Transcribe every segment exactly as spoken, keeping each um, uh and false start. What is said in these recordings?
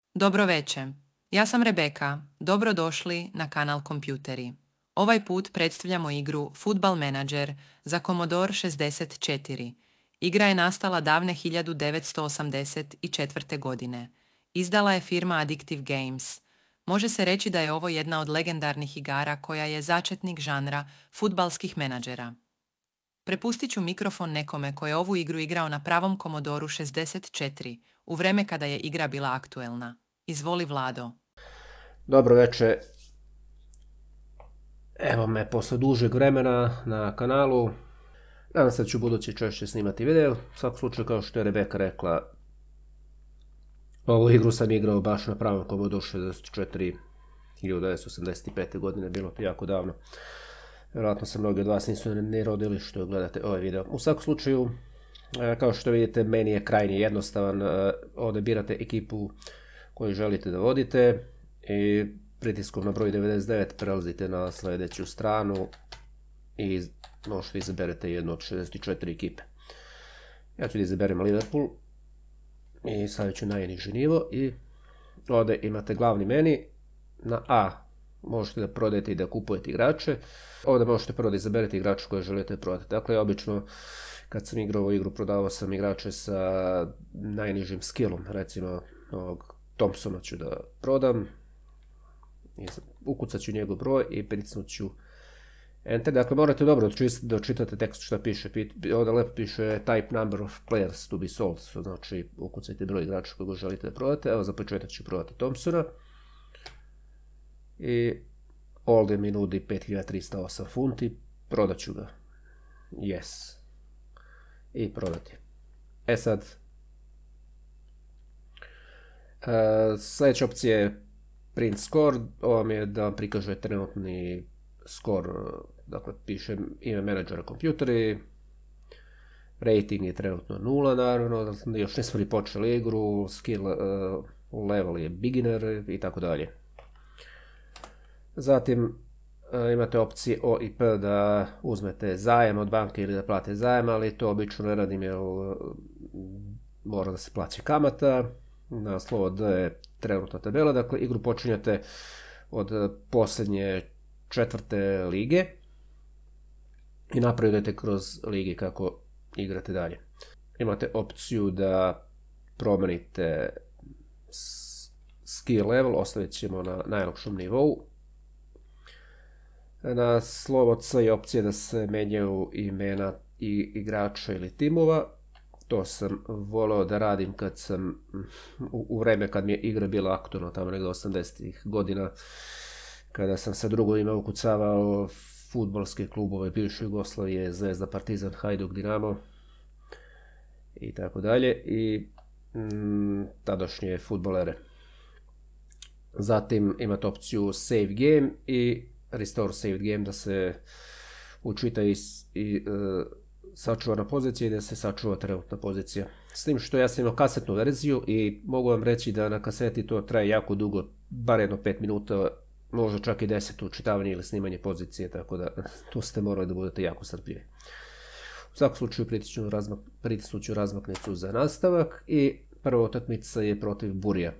Dobro večer. Ja sam Rebeka. Dobrodošli na kanal Kompjuteri. Ovaj put predstavljamo igru Football Manager za Commodore šezdeset četiri. Igra je nastala davne hiljadu devetsto osamdeset četvrte. godine. Izdala je firma Addictive Games. Može se reći da je ovo jedna od legendarnih igara koja je začetnik žanra fudbalskih menadžera. Prepustit ću mikrofon nekome ko je ovu igru igrao na pravom Commodoru šezdeset četiri, u vreme kada je igra bila aktuelna. Izvoli, Vlado. Dobro večer. Evo me posle dužeg vremena na kanalu. Nadam se da ću budući češće snimati video. U svakom slučaju, kao što je Rebeka rekla, ovu igru sam igrao baš na pravom Commodore šezdeset četiri hiljadu devetsto osamdeset pete. godine, bilo to jako davno. Vjerojatno se mnogi od vas nisu ni rodili što gledate ovaj video. U svakom slučaju, kao što vidite, meni je krajnje jednostavan. Ovdje birate ekipu koju želite da vodite i pritiskom na broj devedeset devet prelazite na sljedeću stranu i možete izaberete jednu od šezdeset četiri ekipe. Ja ću da izaberem Liverpool i stavit ću najniži nivo i ovdje imate glavni meni. Na A možete da prodajete i da kupujete igrače. Ovdje možete prvo da izaberete igrače koje želite prodati. Dakle, obično kad sam igrao ovu igru prodavao sam igrače sa najnižim skillom. Recimo ovog Thompsona ću da prodam. Ukucat ću njegov broj i pritisnut ću Enter. Dakle, morate dobro da očitate tekst što piše. Ovdje lepo piše type number of players to be sold. Znači, ukucajte broj igrača kojeg želite da prodate. Evo, za početak ću prodati Thompsona. I ovdje mi nudi pet hiljada trista osam funti. Prodat ću ga. Yes. I prodati. E sad, sljedeća opcija je print score. Ovo mi je da vam prikaže trenutni skor. Dakle, piše ime menadžera kompjuteri. Rating je trenutno nula, naravno. Još nismo ni počeli igru. Skill level je beginner i tako dalje. Zatim imate opcije O i P da uzmete zajam od banke ili da plate zajam, ali to obično ne radim jer mora da se plaća kamata. Na slovo D je trenutna tabela, dakle igru počinjate od posljednje četvrte lige i napredujete kroz lige kako igrate dalje. Imate opciju da promenite skill level, ostavit ćemo na najlakšom nivou. Na slovo C je opcija da se menjaju imena i igrača ili timova. To sam voleo da radim kad sam, u, u vreme kad mi je igra bila aktualna, tamo negdje osamdesetih godina, kada sam sa drugovima ukucavao fudbalske klubove bivše Jugoslavije, Zvezda, Partizan, Hajduk, Dinamo i tako dalje, i mm, tadašnje fudbalere. Zatim imate opciju Save Game i Restore Saved Game, da se učita i, i uh, sačuvana pozicija i da se sačuva trenutna pozicija. S tim što ja sam imao kasetnu verziju i mogu vam reći da na kaseti to traje jako dugo, bar jedno pet minuta, možda čak i deset učitavanje ili snimanje pozicije, tako da tu ste morali da budete jako strpljivi. U svakom slučaju pritisnut ću razmaknicu za nastavak i prva utakmica je protiv Burija.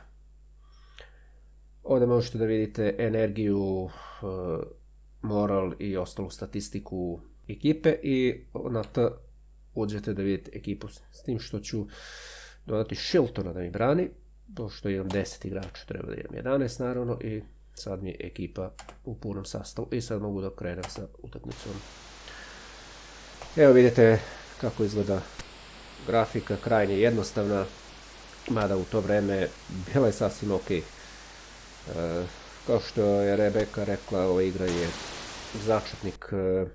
Ovdje možete da vidite energiju, moral i ostalu statistiku ekipe i na T uđete da vidite ekipu, s tim što ću dodati Shiltona da mi brani, pošto imam deset igrača, treba da imam jedanaest naravno, i sad mi je ekipa u punom sastavu i sad mogu da krenem sa utakmicom. Evo vidite kako izgleda grafika, krajnje jednostavna, mada u to vreme bila je sasvim ok. Uh, kao što je Rebeka rekla, ova igra je začetnik uh,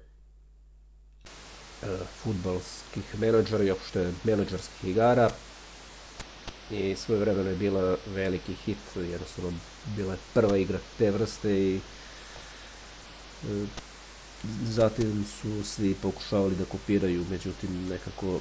uh, fudbalskih menadžera i opšte menadžerskih igara i svoje vremeno je bila veliki hit, jednostavno bila je prva igra te vrste i uh, zatim su svi pokušavali da kopiraju, međutim nekako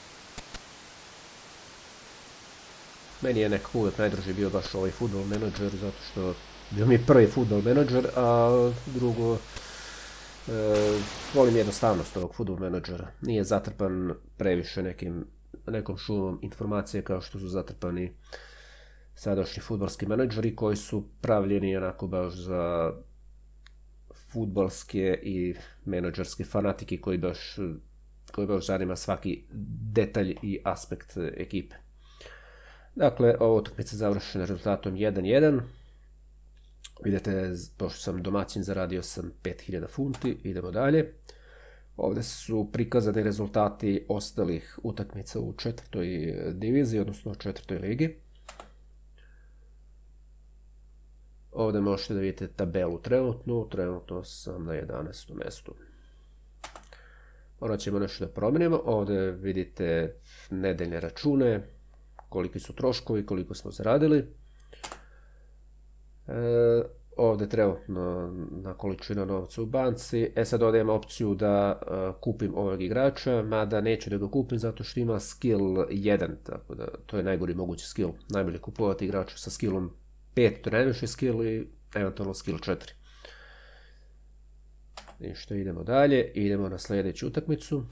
meni je nekako uvijek najdraži bio baš ovaj Football Manager, zato što bio mi prvi Football Manager, a drugo, e, volim jednostavnost ovog Football Managera. Nije zatrpan previše nekim, nekom šumom informacije kao što su zatrpani sadašnji fudbalski menadžeri koji su pravljeni onako baš za fudbalske i menadžerske fanatike koji baš, koji baš zanima svaki detalj i aspekt ekipe. Dakle, ova utakmica završena rezultatom jedan jedan. Vidite, pošto sam domaćin, zaradio sam pet hiljada funti. Idemo dalje. Ovdje su prikazani rezultati ostalih utakmica u četvrtoj diviziji, odnosno četvrtoj ligi. Ovdje možete da vidite tabelu trenutnu, trenutno sam na jedanaestom mjestu. Morat ćemo nešto da promijenimo. Ovdje vidite nedeljne račune, koliki su troškovi, koliko smo zaradili. E, ovdje trenutno na količinu novca u banci. E sad ovdje imam opciju da uh, kupim ovog igrača, mada neću da ga kupim zato što ima skill jedan, tako da to je najgori mogući skill. Najbolje kupovati igrača sa skillom pet, to je najviši skill, i eventualno skill četiri. I što idemo dalje, idemo na sljedeću utakmicu.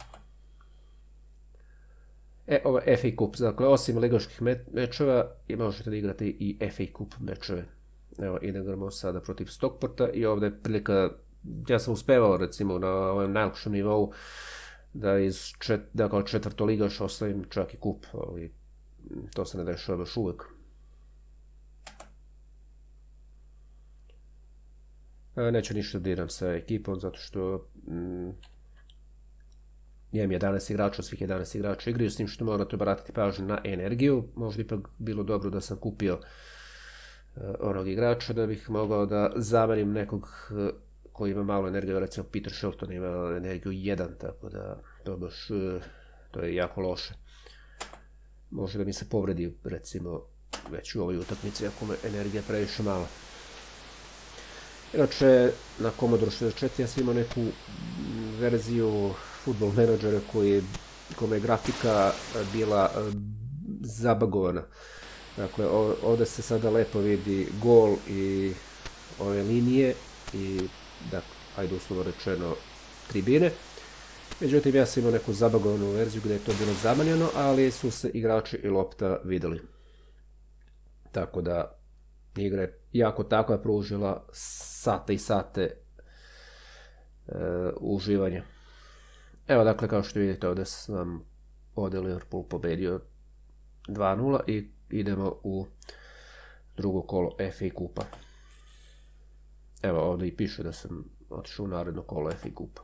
E, ovo je F A Cup, dakle osim ligaških mečeva možete da igrate i F A Cup mečeve. Evo, idemo sada protiv Stockporta i ovdje je prilika, ja sam uspevao recimo na ovom najlakšem nivou da, iz čet, da kao četvrto ligaš osvojim čak i kup, ali to se ne dešava baš uvijek. Neću ništa diram sa ekipom zato što mm, imam jedanaest igrača, svih jedanaest igrača igraju, s tim što morate obratiti pažnju na energiju. Možda ipak bilo dobro da sam kupio uh, onog igrača da bih mogao da zamenim nekog uh, koji ima malo energije, recimo Peter Shilton ima energiju jedan, tako da to baš, uh, to je jako loše. Može da mi se povredi recimo već u ovoj utakmici ako me energija previše mala. Inače, na Commodore šezdeset četiri ja sam imao neku verziju Football Managera koji, kome je grafika bila zabagovana. Dakle, ovdje se sada lepo vidi gol i ove linije i, dakle, ajde uslovno rečeno, tribine. Međutim, ja sam imao neku zabagovanu verziju gdje je to bilo zamanjeno, ali su se igrači i lopta vidjeli. Tako da, igra je jako takva pružila sate i sate e, uživanja. Evo, dakle, kao što vidite, ovdje sam ovdje Liverpool pobedio dva nula i idemo u drugo kolo F A kupa. Evo, ovdje i piše da sam otišao u naredno kolo F A kupa.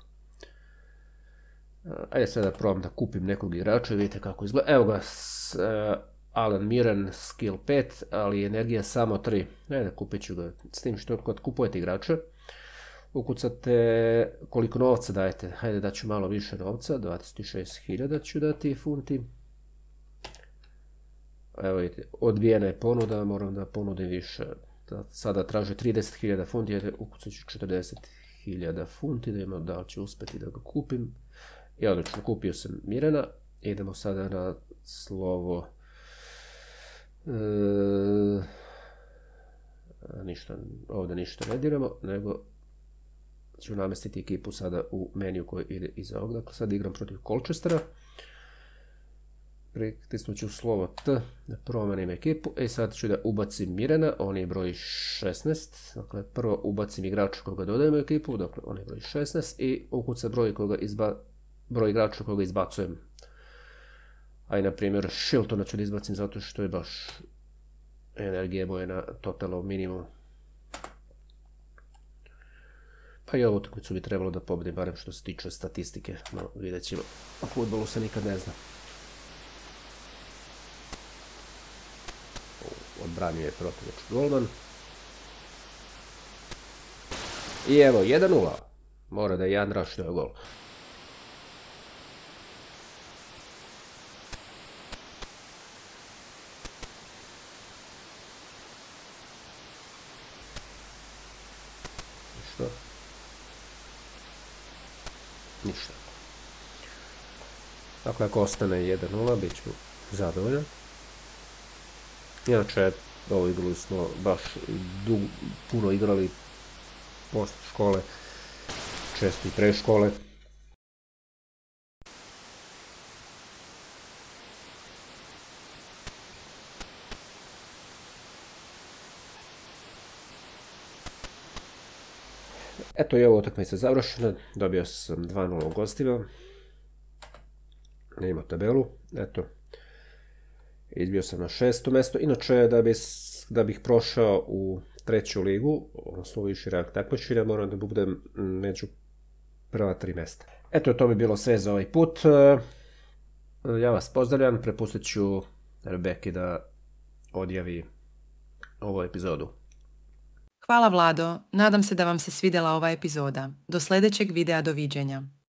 Ajde sada probam da kupim nekog igrača i vidite kako izgleda. Evo ga, s, e, Alan Mirren, skill pet, ali energija samo tri. Ajde, kupit ću ga. S tim što kad kupujete igrača, ukucate koliko novca dajete. Hajde, daću malo više novca, dvadeset šest hiljada ću dati funti. Evo vidite, odbijena je ponuda, moram da ponudim više. Sada traže trideset hiljada funti, ajde, ukucat ću četrdeset hiljada funti, da imam da li ću uspjeti da ga kupim. I odlično, kupio sam Mirena. Idemo sada na slovo... E, ništa, ovdje ništa ne diramo, nego ću namestiti ekipu sada u meniju koji ide iza ovog. Dakle, sad igram protiv Colchestera. Pritisnut ću slovo T da promenim ekipu. E sad ću da ubacim Mirena, on je broj šesnaest. Dakle, prvo ubacim igrača koga dodajem u ekipu, dakle on je broj šesnaest i ukucam broj, koga izba, broj igrača koga izbacujem. A i na primjer Shiltona ću da izbacim zato što je baš energije moje na totalnom minimumu. Pa i ovu utakmicu bi trebalo da pobedim, barem što se tiče statistike, no vidjet ćemo. U fudbalu se nikad ne zna. Odbranio je protivnički golman. I evo, jedan nula. Mora da je Jan Raš dao gol. Ništa. Ništa. Dakle, ako ostane jedan nula, bit ću zadovoljan. Inače, ovo igru smo baš dug, puno igrali posle škole, često i pre škole. Eto, i ovo utakmica završena, dobio sam dva nula u gostima, ne ima tabelu, eto, izbio sam na šesto mesto, inače da, bi, da bih prošao u treću ligu, odnosno u viši rang takmičenja, moram da budem među prva tri mesta. Eto, to bi bilo sve za ovaj put. Ja vas pozdravljam, prepustit ću Rebeki da odjavi ovu epizodu. Hvala Vlado, nadam se da vam se svidjela ova epizoda. Do sljedećeg videa, doviđenja.